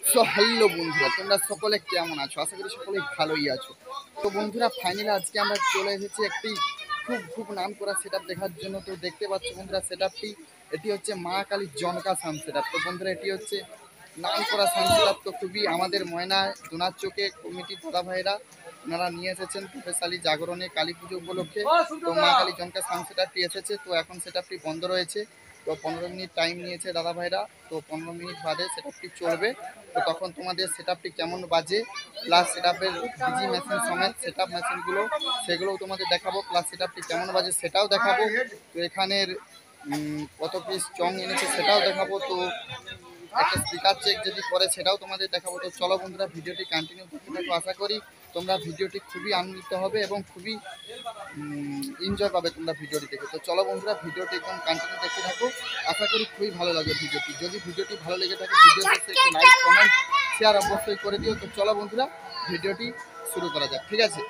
So hello বন্ধুরা, তোমরা সকলে কেমন আছো? আশা করি সকলেই ভালোই আছো। তো বন্ধুরা, ফাইনালি আজকে আমরা চলে এসেছি একটি খুব নাম করা সেটআপ দেখার জন্য। তো দেখতে পাচ্ছ বন্ধুরা, সেটআপটি এটি হচ্ছে মা কালী জনকা সাউন্ড সেটআপ। তো বন্ধুরা, এটি হচ্ছে নাম করা সাউন্ড সেটআপ। তো খুবই আমাদের ময়না দোনার চোখে কমিটির দাদা ভাইরা ওনারা নিয়ে এসেছেন স্পেশালি জাগরণে কালী পুজো উপলক্ষে। তো মা কালী জনকা সাউন্ড সেটআপটি এসেছে। তো এখন সেটআপটি বন্ধ রয়েছে। তো 15 মিনিট টাইম নিয়েছে দাদা ভাইরা। তো 15 মিনিট বাদে সেটআপটি চলবে। তো তখন তোমাদের সেটআপটি কেমন বাজে, প্লাস সেটআপের ডিজি মেশিন সমেত সেটআপ মেশিনগুলো সেগুলোও তোমাদের দেখাবো, প্লাস সেটআপটি কেমন বাজে সেটাও দেখাবো। তো এখানের কত পিস চং এনেছে সেটাও দেখাবো। তো একটা স্পিকার চেক যদি করে সেটাও তোমাদের দেখাবো। তো চলো বন্ধুরা, ভিডিওটি কন্টিনিউ করতে থাকো। আশা করি তোমরা ভিডিওটি খুবই আনন্দিত হবে এবং খুবই এনজয় পাবে তোমরা ভিডিওটি দেখে। তো চলো বন্ধুরা, ভিডিওটি একদম কন্টিনিউ দেখতে থাকো। আশা করি খুবই ভালো লাগবে ভিডিওটি। যদি ভিডিওটি ভালো লেগে থাকে ভিডিও শেষে একটি লাইক কমেন্ট শেয়ার অবশ্যই করে দিও। তো চলো বন্ধুরা, ভিডিওটি শুরু করা যাক। ঠিক আছে,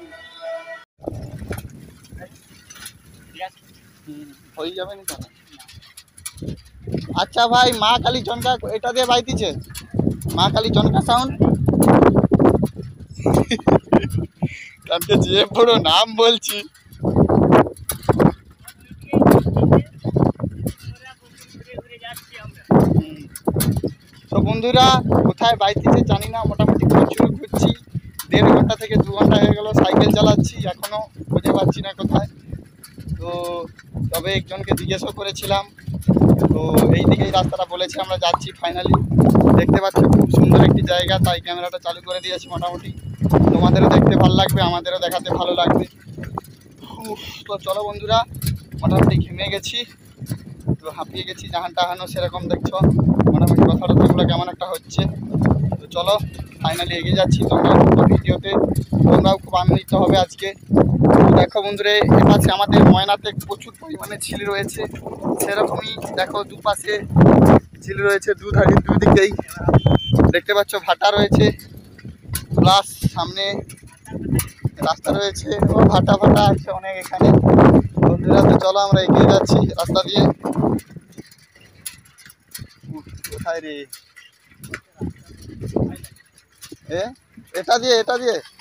হয়ে যাবে না? আচ্ছা ভাই, মা কালী জনকা এটা দিয়ে বাইতিছে, মা কালী জনকা সাউন্ড। কালকে যে বড় নাম বলছি। তো বন্ধুরা, কোথায় বাইতিছে জানি না, মোটামুটি প্রচুর ঘুরছি। 1.5 ঘন্টা থেকে 2 ঘন্টা হয়ে গেল সাইকেল চালাচ্ছি, এখনো খুঁজে পাচ্ছি না কোথায়। তো তবে একজনকে জিজ্ঞেসও করেছিলাম। তো এই দিকেই রাস্তাটা বলেছে, আমরা যাচ্ছি। ফাইনালি দেখতে পাচ্ছ খুব সুন্দর একটি জায়গা, তাই ক্যামেরাটা চালু করে দিয়েছি। মোটামুটি তোমাদেরও দেখতে ভালো লাগবে, আমাদেরও দেখাতে ভালো লাগবে। তো চলো বন্ধুরা, মোটামুটি ঘেমে গেছি, তো হাঁপিয়ে গেছি, জাহান টাহানো সেরকম দেখছো। মোটামুটি কথাগুলো কেমন একটা হচ্ছে। তো চলো ফাইনালি এগিয়ে যাচ্ছি। তোমরাও ভিডিওতে তোমরাও খুব আনন্দিত হবে আজকে। দেখো বন্ধুরা, এপাশে আমাদের ময়নাতে প্রচুর পরিমাণে ঝিল রয়েছে। সেরকমই দেখো দুপাশে ঝিল রয়েছে, দুদিকেই দেখতে পাচ্ছ ভাটা রয়েছে, প্লাস সামনে রাস্তা রয়েছে ও ভাটা আছে অনেক এখানে। বন্ধুরা, তো চলো আমরা এগিয়ে যাচ্ছি রাস্তা দিয়ে। কোথায় রে? এটা দিয়ে এটা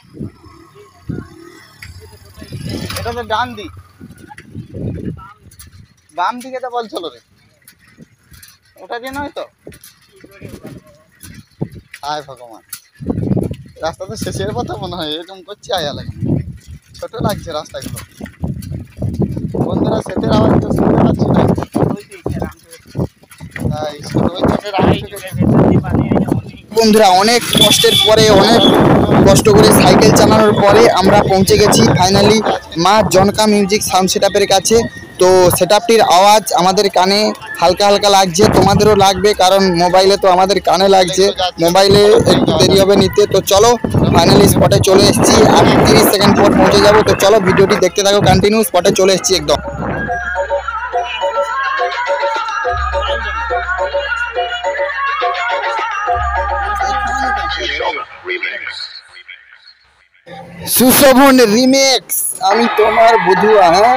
তো ডান দিক, বাম দিকে তো বল চলো রে, ওটা দিয়ে নয় তো? হায় ভগবান, রাস্তা তো শেষের কথা মনে হয়, এরকম করছে আয়া লাগে, ছোট লাগছে রাস্তাগুলো। বন্ধুরা, সেটের আওয়াজ তো শুনতে পাচ্ছি না। বন্ধুরা, অনেক কষ্টের পরে, অনেক কষ্ট করে সাইকেল চালানোর পরে আমরা পৌঁছে গেছি ফাইনালি মা জনকা মিউজিক সাউন্ড সেটআপের কাছে। তো সেটআপটির আওয়াজ আমাদের কানে হালকা হালকা লাগছে, তোমাদেরও লাগবে, কারণ মোবাইলে তো আমাদের কানে লাগছে, মোবাইলে একটু দেরি হবে নিতে। তো চলো ফাইনালি স্পটে চলে এসেছি, আর 30 সেকেন্ড পর পৌঁছে যাবো। তো চলো ভিডিওটি দেখতে থাকো কন্টিনিউ। স্পটে চলে এসেছি একদম। সুশোভন রিমেক্স, আমি তোমার বধুয়া। হ্যাঁ,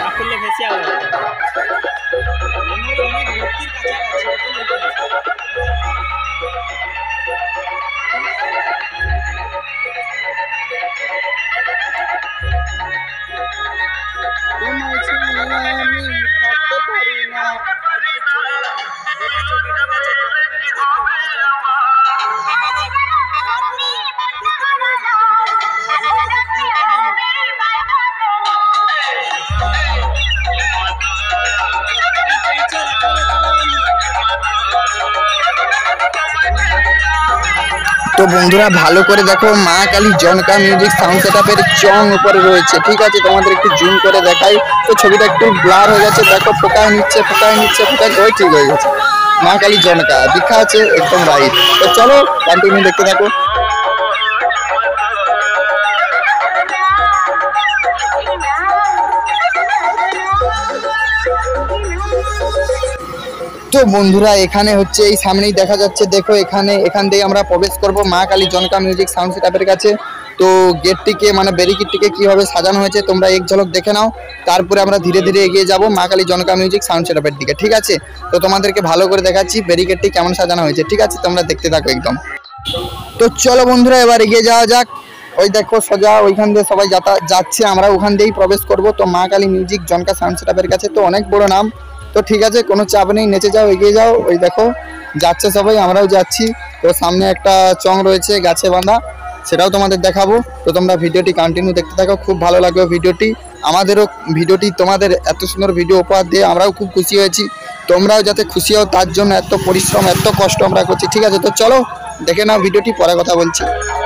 তো বন্ধুরা ভালো করে দেখো, মা কালী জনকা মিউজিক সাউন্ড সেটআপের চং উপরে রয়েছে। ঠিক আছে, তোমাদের একটু জুম করে দেখাই। তো ছবিটা একটু ব্লার হয়ে যাচ্ছে, দেখো ফোকায় নিচ্ছে করে ঠিক হয়ে গেছে। মা কালী জনকা দেখা আছে একদম রাইট। তো চলো কন্টিনিউ দেখতে থাকো। তো বন্ধুরা, এখানে হচ্ছে এই সামনেই দেখা যাচ্ছে, দেখো এখান দিয়ে আমরা প্রবেশ করব মা কালী জনকা মিউজিক সাউন্ড সেটআপের কাছে। তো গেটটিকে মানে ব্যারিকেডটিকে কিভাবে সাজানো হয়েছে তোমরা এক ঝলক দেখে নাও, তারপরে আমরা ধীরে ধীরে এগিয়ে যাব মা কালী জনকা মিউজিক সাউন্ড সেটআপের দিকে। ঠিক আছে, তো তোমাদেরকে ভালো করে দেখাচ্ছি ব্যারিকেডটি কেমন সাজানো হয়েছে। ঠিক আছে, তোমরা দেখতে থাকো একদম। তো চলো বন্ধুরা এবার এগিয়ে যাওয়া যাক। ওই দেখো সোজা ওইখান দিয়ে সবাই যাচ্ছে, আমরা ওখান দিয়েই প্রবেশ করব। তো মা কালী মিউজিক জনকা সাউন্ড সেটআপের কাছে, তো অনেক বড় নাম। তো ঠিক আছে, কোনো চাপ নেই, নেচে যাও, এগিয়ে যাও। ওই দেখো যাচ্ছে সবাই, আমরাও যাচ্ছি। তো সামনে একটা চং রয়েছে গাছে বাঁধা, সেটাও তোমাদের দেখাবো। তো তোমরা ভিডিওটি কন্টিনিউ দেখতে থাকো, খুব ভালো লাগবে ভিডিওটি। আমাদেরও ভিডিওটি তোমাদের এত সুন্দর ভিডিও উপহার দিয়ে আমরাও খুব খুশি হয়েছি। তোমরাও যাতে খুশি হও তার জন্য এত পরিশ্রম এত কষ্ট আমরা করছি। ঠিক আছে, তো চলো দেখে নাও ভিডিওটি, পরে কথা বলছি।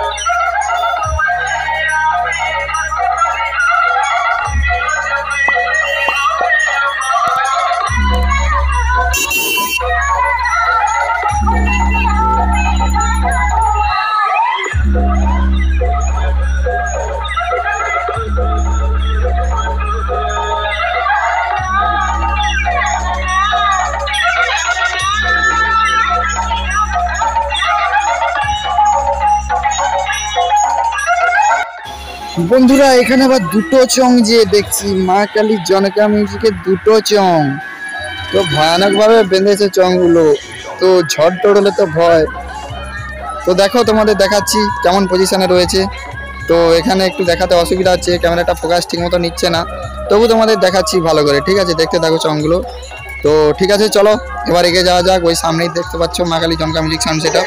বন্ধুরা এখানে আবার দুটো চং যে দেখছি, মা কালী জনকা মিউজিকের দুটো চং। তো ভয়ানকভাবে বেঁধেছে চংগুলো, তো ঝড় টড় হলে তো ভয়। তো দেখো তোমাদের দেখাচ্ছি কেমন পজিশনে রয়েছে। তো এখানে একটু দেখাতে অসুবিধা হচ্ছে, ক্যামেরাটা ফোকাস ঠিক মতো নিচ্ছে না, তবু তোমাদের দেখাচ্ছি ভালো করে। ঠিক আছে, দেখতে থাকো চংগুলো। তো ঠিক আছে চলো এবার এগিয়ে যাওয়া যাক। ওই সামনেই দেখতে পাচ্ছ মা কালী জনকা মিউজিক সাউন্ড সেটআপ।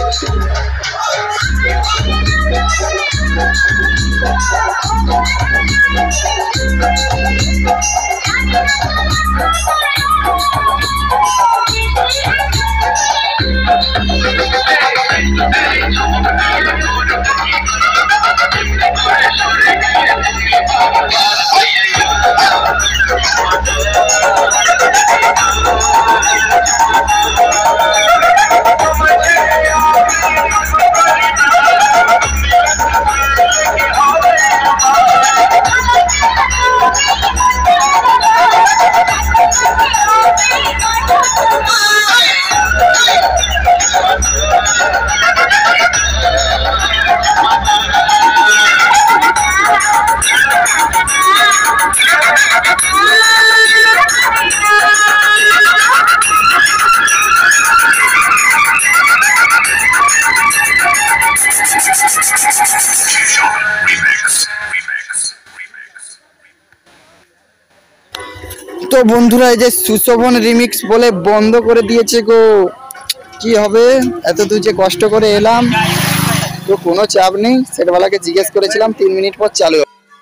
তো বন্ধুরা এই যে সুশোভন রিমিক্স বলে বন্ধ করে দিয়েছে গো, কি হবে? এত দূর যে কষ্ট করে এলাম। তো কোনো চাপ নেই, সেটওয়ালাকে জিজ্ঞেস করেছিলাম 3 মিনিট পর চালু।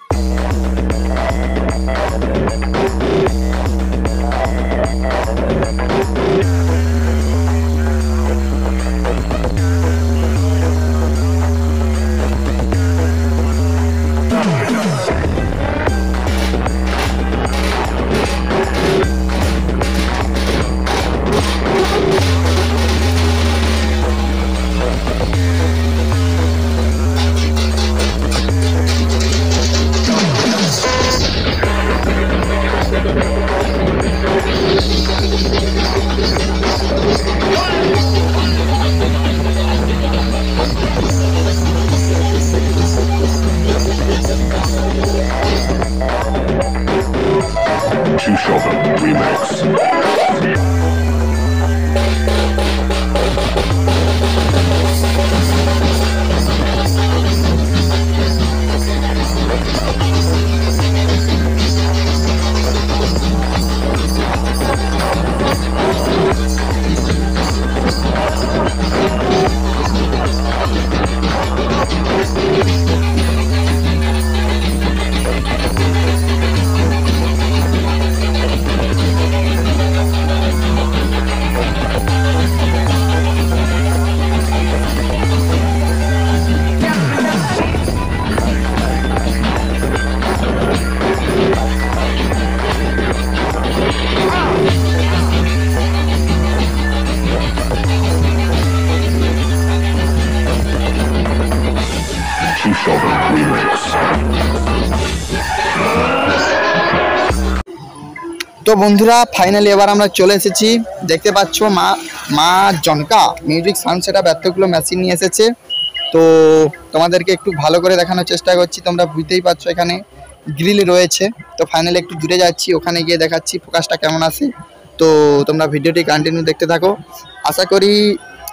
তো বন্ধুরা ফাইনালি এবার আমরা চলে এসেছি, দেখতে পাচ্ছ মা জনকা মিউজিক সাউন্ড সেটআপ এতগুলো মেশিন নিয়ে এসেছে। তো তোমাদেরকে একটু ভালো করে দেখানোর চেষ্টা করছি, তোমরা বুঝতেই পারছো এখানে গ্রিল রয়েছে। তো ফাইনালি একটু দূরে যাচ্ছি, ওখানে গিয়ে দেখাচ্ছি ফোকাসটা কেমন আসে। তো তোমরা ভিডিওটি কন্টিনিউ দেখতে থাকো, আশা করি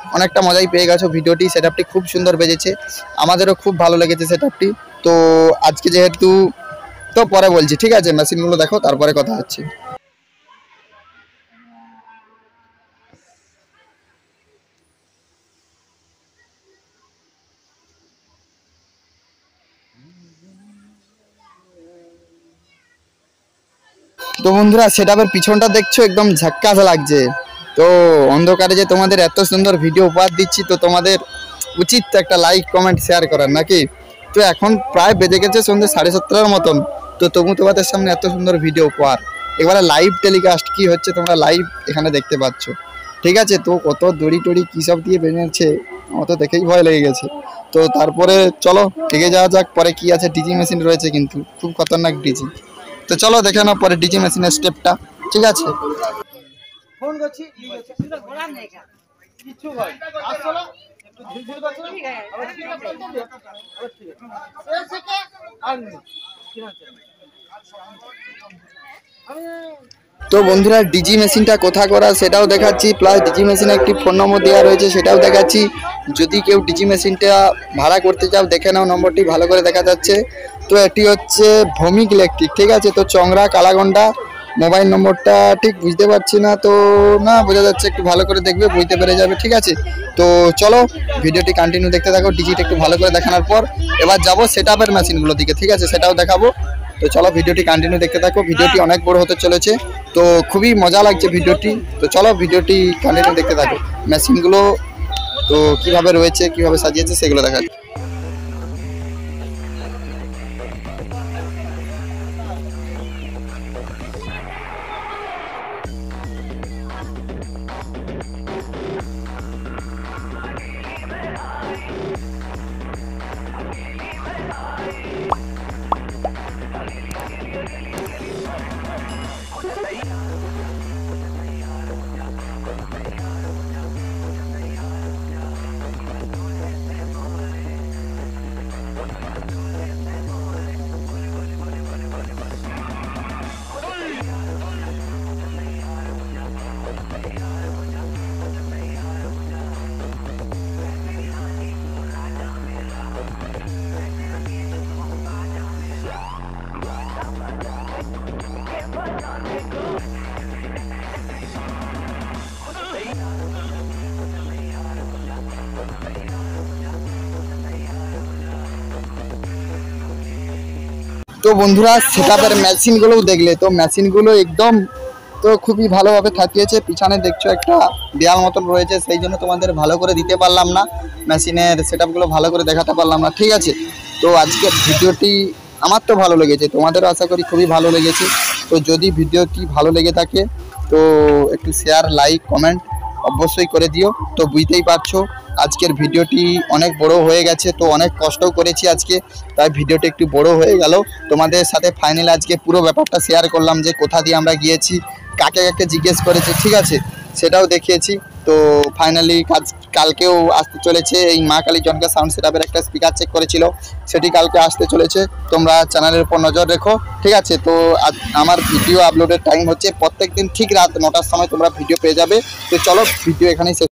অনেকটা মজাই পেয়ে গেছো ভিডিওটি। সেটআপটি খুব সুন্দর বেজেছে, আমাদেরও খুব ভালো লেগেছে সেটআপটি। তো আজকে যেহেতু তো পরে বলছি, ঠিক আছে? মেশিনগুলো দেখো, তারপরে কথা হচ্ছে। তো বন্ধুরা সেটআপের পিছনটা দেখছো, একদম ঝাক্কাস লাগছে। তো অন্ধকারে যে তোমাদের এত সুন্দর ভিডিও উপহার দিচ্ছি, তো তোমাদের উচিত তো একটা লাইক কমেন্ট শেয়ার করার, নাকি? তো এখন প্রায় বেজে গেছে সন্ধ্যে 7:30 মতন, তো তবু তোমাদের সামনে এত সুন্দর ভিডিও উপহার। এবারে লাইভ টেলিকাস্ট কি হচ্ছে তোমরা লাইভ এখানে দেখতে পাচ্ছ, ঠিক আছে? তো কত দড়ি টড়ি কী সব দিয়ে বেরিয়েছে, আমার তো দেখেই ভয় লেগে গেছে। তো তারপরে চলো এগিয়ে যাওয়া যাক, পরে কি আছে। ডিজি মেশিন রয়েছে কিন্তু খুব খতরনাক ডিজি। তো চলো দেখে নাও পরে ডিজি মেশিনের স্টেপটা, ঠিক আছে? ফোন করছি কিছু ভাই আসলে একটু ধীরে ধীরে করছো ঠিক আছে আবার ঠিক আছে তো বন্ধুরা ডিজি মেশিনটা কোথা করা সেটাও দেখাচ্ছি, প্লাস ডিজি মেশিনে একটি ফোন নম্বর দেওয়া রয়েছে সেটাও দেখাচ্ছি। যদি কেউ ডিজি মেশিনটা ভাড়া করতে চাও দেখে নাও, নম্বরটি ভালো করে দেখা যাচ্ছে। তো এটি হচ্ছে ভৌমিক ইলেকট্রিক, ঠিক আছে? তো চংরা কালাগন্ডা। মোবাইল নম্বরটা ঠিক বুঝতে পারছি না, তো না বোঝা যাচ্ছে, একটু ভালো করে দেখবে, বুঝতে পেরে যাবে, ঠিক আছে? তো চলো ভিডিওটি কন্টিনিউ দেখতে থাকো। ডিজিটা একটু ভালো করে দেখানোর পর এবার যাবো সেটআপের মেশিনগুলোর দিকে, ঠিক আছে? সেটাও দেখাবো। তো চলো ভিডিওটি কন্টিনিউ দেখতে থাকো। ভিডিওটি অনেক বড় হতে চলেছে, তো খুবই মজা লাগছে ভিডিওটি। তো চলো ভিডিওটি কন্টিনিউ দেখতে থাকো। মেশিনগুলো তো কিভাবে রয়েছে, কিভাবে সাজিয়েছে সেগুলো দেখা। তো বন্ধুরা সেটআপের মেশিনগুলোও দেখলে, তো মেশিনগুলো একদম তো খুবই ভালোভাবে থাকিয়েছে। পিছনে দেখছো একটা দেয়াল মতন রয়েছে, সেই জন্য তোমাদের ভালো করে দিতে পারলাম না, মেশিনের সেটআপগুলো ভালো করে দেখাতে পারলাম না, ঠিক আছে? তো আজকের ভিডিওটি আমার তো ভালো লেগেছে, তোমাদেরও আশা করি খুবই ভালো লেগেছে। তো যদি ভিডিওটি ভালো লেগে থাকে তো একটু শেয়ার লাইক কমেন্ট অবশ্যই করে দিও। তো বুঝতেই পারছো আজকের ভিডিওটি অনেক বড় হয়ে গেছে, তো অনেক কষ্টও করেছি আজকে, তাই ভিডিওটি একটু বড় হয়ে গেল। তোমাদের সাথে ফাইনাল আজকে পুরো ব্যাপারটা শেয়ার করলাম, যে কোথা দিয়ে আমরা গিয়েছি, কাকে কাকে জিজ্ঞেস করেছি, ঠিক আছে? সেটাও দেখিয়েছি। তো ফাইনালি কালকেও আসতে চলেছে এই মা কালী জনকা সাউন্ড সেটআপের একটা স্পিকার চেক করেছিল, সেটি কালকে আসতে চলেছে। তোমরা চ্যানেলের উপর নজর রেখো, ঠিক আছে? তো আমার ভিডিও আপলোডের টাইম হচ্ছে প্রত্যেক দিন ঠিক রাত 9টার সময় তোমরা ভিডিও পেয়ে যাবে। তো চলো ভিডিও এখানেই শেষ।